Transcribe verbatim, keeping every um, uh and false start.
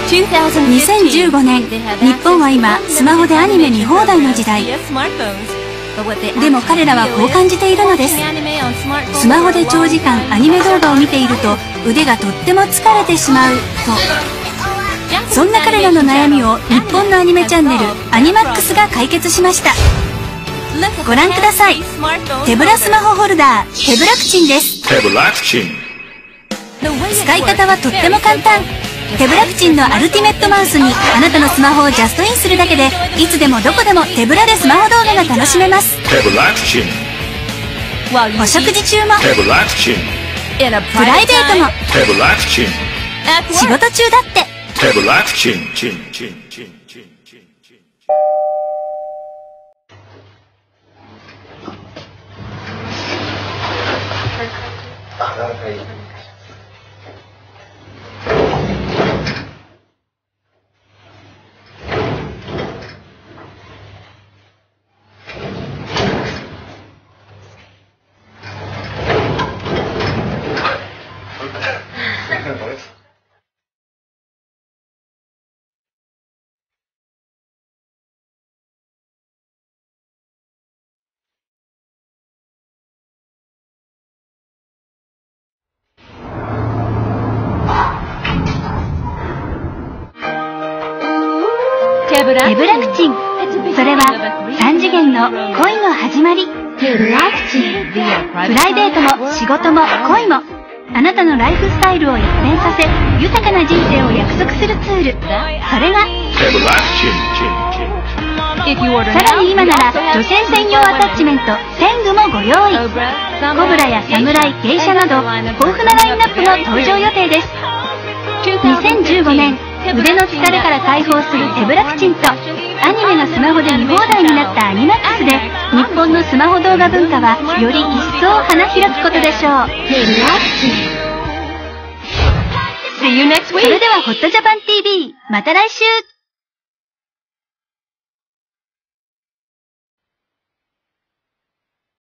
にせんじゅうごねん、日本は今スマホでアニメ見放題の時代。でも彼らはこう感じているのです。スマホで長時間アニメ動画を見ていると腕がとっても疲れてしまうと。そんな彼らの悩みを日本のアニメチャンネルアニマックスが解決しました。ご覧ください。手ぶらスマホホルダー手ぶらくちんです。使い方はとっても簡単。手ぶらくちんのアルティメットマウスにあなたのスマホをジャストインするだけでいつでもどこでも手ぶらでスマホ動画が楽しめます。お食事中もプライベートも仕事中だって。手ぶらくちん、それは三次元の恋の始まり。プライベートも仕事も恋もあなたのライフスタイルを一変させ豊かな人生を約束するツール、それがさらに今なら女性専用アタッチメントテングもご用意。コブラやサムライ、ゲイシャなど豊富なラインナップも登場予定です。にせんじゅうごねん、腕の疲れから解放する手ぶらくちんとアニメがスマホで見放題になったアニマックスで日本のスマホ動画文化はより一層花開くことでしょう。それではホットジャパン ティーブイ、また来週。